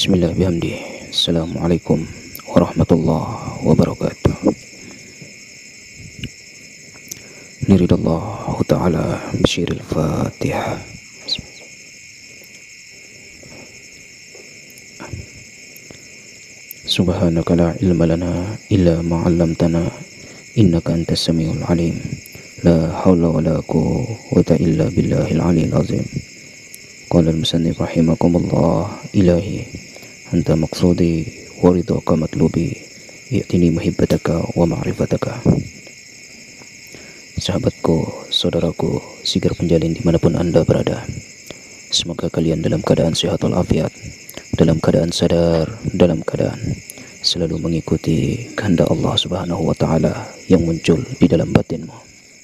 Bismillah bihamdi. Assalamualaikum warahmatullahi wabarakatuh. Liridallahu ta'ala bisyiril fatihah. Subhanaka la ilma lana illa ma 'allamtana innaka antas samiul alim. La haula wala quwwata illa billahil aliyil azim. Qala al-musannif rahimakumullah, ilahi anta maqsudi wa ridhaka matlubi, ya'tini muhibbataka wa ma'rifataka. Sahabatku, saudaraku, sigar penjalin dimanapun anda berada, semoga kalian dalam keadaan sehat walafiat, dalam keadaan sadar, dalam keadaan selalu mengikuti kehendak Allah Subhanahu wa ta'ala yang muncul di dalam batinmu.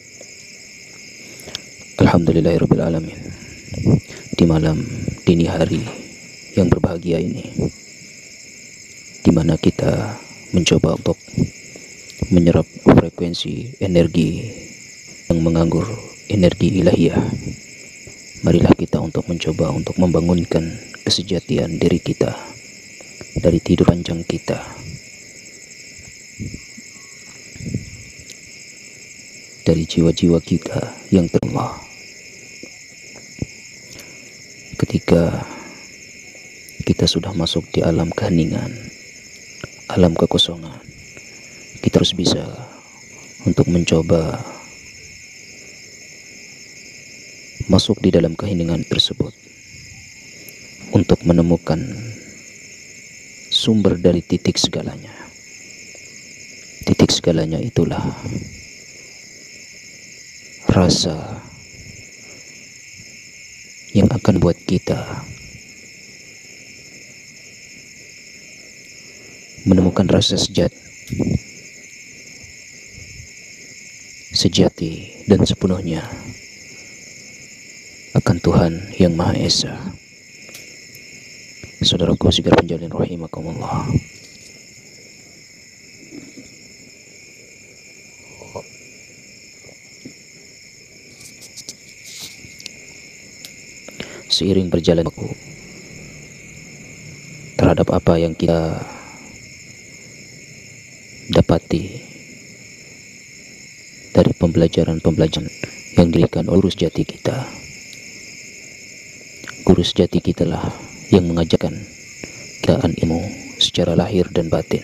Alhamdulillahirabbil alamin. Di malam dini hari yang berbahagia ini, di mana kita mencoba untuk menyerap frekuensi energi yang menganggur, energi ilahiyah, marilah kita untuk mencoba untuk membangunkan kesejatian diri kita dari tidur panjang kita, dari jiwa-jiwa kita yang terlemah. Ketika kita sudah masuk di alam keheningan, alam kekosongan, kita harus bisa untuk mencoba masuk di dalam keheningan tersebut untuk menemukan sumber dari titik segalanya. Titik segalanya itulah rasa yang akan buat kita menemukan rasa sejati dan sepenuhnya akan Tuhan yang Maha Esa. Saudaraku sigar penjalin rahimakumullah, seiring berjalan waktu terhadap apa yang kita dapati dari pembelajaran yang diberikan oleh guru sejati kita. Guru sejati kita lah yang mengajarkan keadaan ilmu secara lahir dan batin,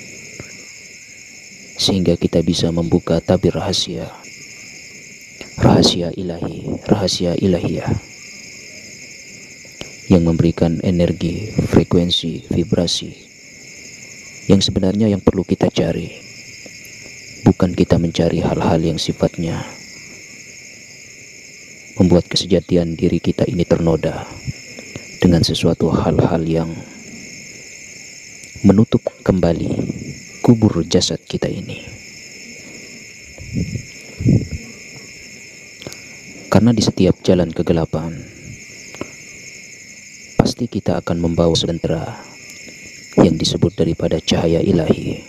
sehingga kita bisa membuka tabir rahasia ilahi, rahasia ilahiyah yang memberikan energi, frekuensi, vibrasi yang sebenarnya yang perlu kita cari. Bukan kita mencari hal-hal yang sifatnya membuat kesejatian diri kita ini ternoda dengan sesuatu hal-hal yang menutup kembali kubur jasad kita ini. Karena di setiap jalan kegelapan pasti kita akan membawa sementara yang disebut daripada cahaya ilahi.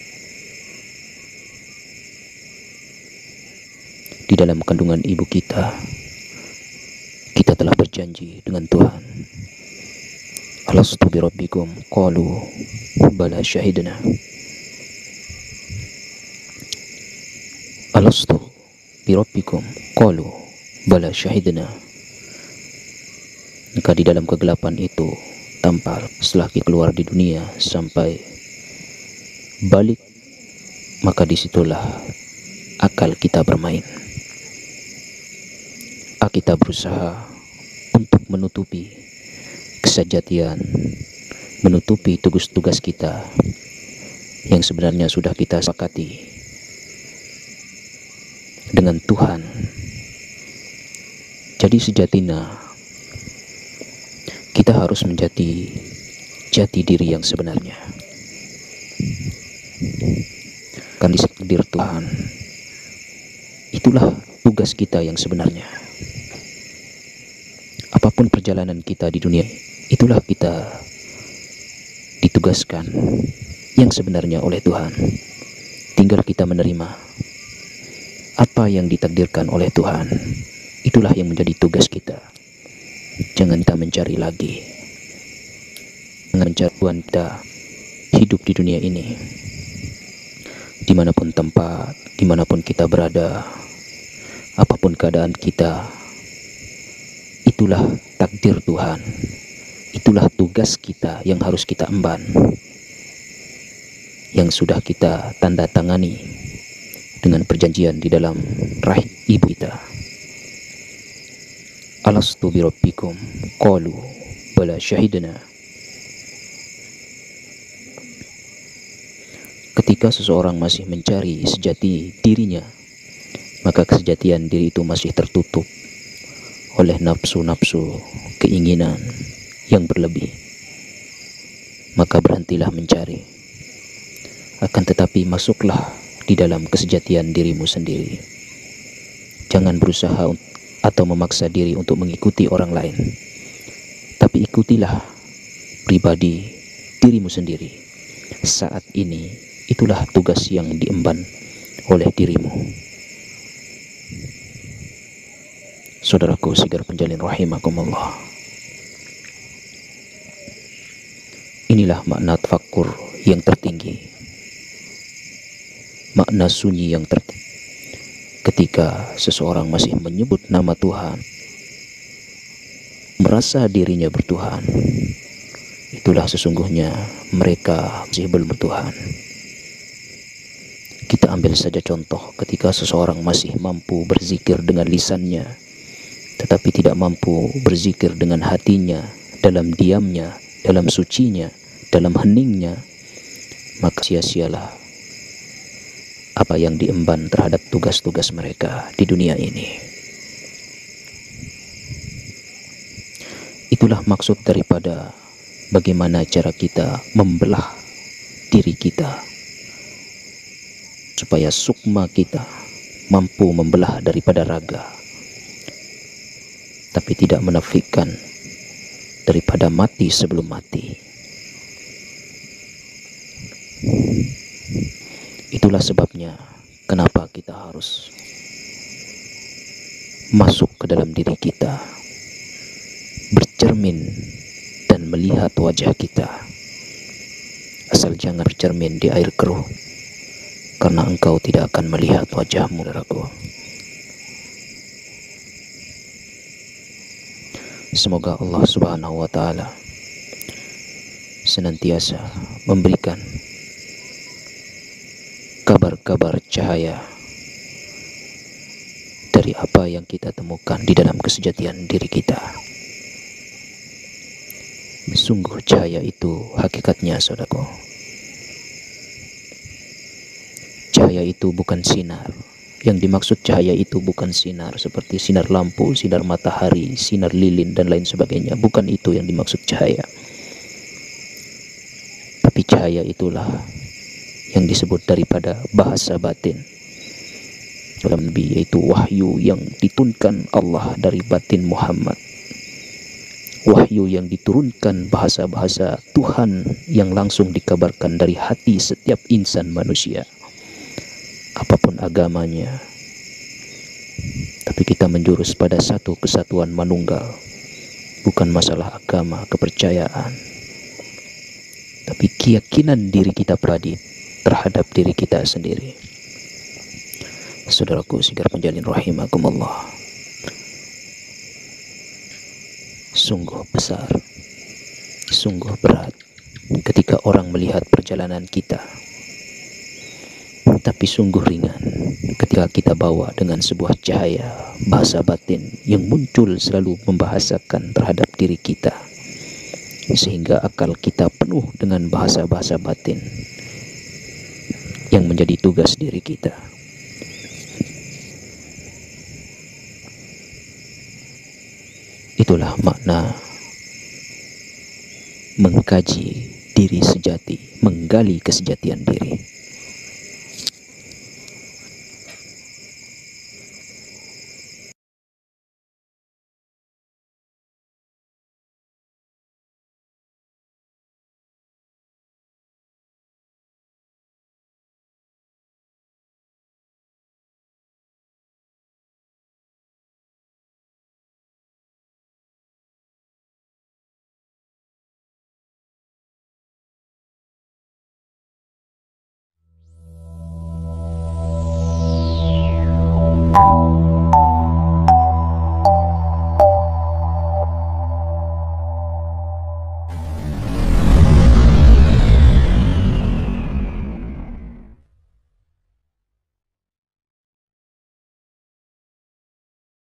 Di dalam kandungan ibu kita telah berjanji dengan Tuhan. Alastu bi rabbikum qalu bala syahidna. Alastu bi rabbikum qalu bala syahidna. Maka di dalam kegelapan itu tampal setelah kita keluar di dunia sampai balik, maka disitulah akal kita bermain. Kita berusaha untuk menutupi kesejatian, menutupi tugas-tugas kita yang sebenarnya sudah kita sepakati dengan Tuhan. Jadi sejatinya kita harus menjadi jati diri yang sebenarnya. Kan ditakdir Tuhan, itulah tugas kita yang sebenarnya. Apapun perjalanan kita di dunia, itulah kita ditugaskan yang sebenarnya oleh Tuhan. Tinggal kita menerima apa yang ditakdirkan oleh Tuhan. Itulah yang menjadi tugas kita. Jangan kita mencari lagi. Jangan dengan mencari kita hidup di dunia ini. Dimanapun tempat, dimanapun kita berada, apapun keadaan kita, itulah takdir Tuhan. Itulah tugas kita yang harus kita emban, yang sudah kita tanda tangani dengan perjanjian di dalam rahim ibu kita. Alastu bi rabbikum qalu bala syahidna. Ketika seseorang masih mencari sejati dirinya, maka kesejatian diri itu masih tertutup oleh nafsu-nafsu keinginan yang berlebih. Maka berhentilah mencari, akan tetapi masuklah di dalam kesejatian dirimu sendiri. Jangan berusaha atau memaksa diri untuk mengikuti orang lain, tapi ikutilah pribadi dirimu sendiri. Saat ini itulah tugas yang diemban oleh dirimu. Saudaraku sigar penjalin rahimakumullah, inilah makna tafakkur yang tertinggi, makna sunyi yang tertinggi. Ketika seseorang masih menyebut nama Tuhan, merasa dirinya bertuhan, itulah sesungguhnya mereka masih belum bertuhan. Kita ambil saja contoh ketika seseorang masih mampu berzikir dengan lisannya, tetapi tidak mampu berzikir dengan hatinya, dalam diamnya, dalam sucinya, dalam heningnya, maka sia-sialah apa yang diemban terhadap tugas-tugas mereka di dunia ini. Itulah maksud daripada bagaimana cara kita membelah diri kita, supaya sukma kita mampu membelah daripada raga, tapi tidak menafikan daripada mati sebelum mati. Itulah sebabnya kenapa kita harus masuk ke dalam diri kita, bercermin dan melihat wajah kita. Asal jangan bercermin di air keruh, karena engkau tidak akan melihat wajahmu, saudaraku. Semoga Allah Subhanahu wa Ta'ala senantiasa memberikan kabar-kabar cahaya dari apa yang kita temukan di dalam kesejatian diri kita. Sungguh cahaya itu hakikatnya, saudaraku, cahaya itu bukan sinar. Yang dimaksud cahaya itu bukan sinar seperti sinar lampu, sinar matahari, sinar lilin dan lain sebagainya. Bukan itu yang dimaksud cahaya. Tapi cahaya itulah yang disebut daripada bahasa batin dalam Nabi, yaitu wahyu yang diturunkan Allah dari batin Muhammad, wahyu yang diturunkan bahasa-bahasa Tuhan yang langsung dikabarkan dari hati setiap insan manusia, apapun agamanya. Tapi kita menjurus pada satu kesatuan manunggal, bukan masalah agama, kepercayaan, tapi keyakinan diri kita pribadi terhadap diri kita sendiri. Saudaraku sigar penjalin rahimakumullah, sungguh besar, sungguh berat ketika orang melihat perjalanan kita, tapi sungguh ringan ketika kita bawa dengan sebuah cahaya bahasa batin yang muncul selalu membahasakan terhadap diri kita, sehingga akal kita penuh dengan bahasa-bahasa batin yang menjadi tugas diri kita. Itulah makna mengkaji diri sejati, menggali kesejatian diri.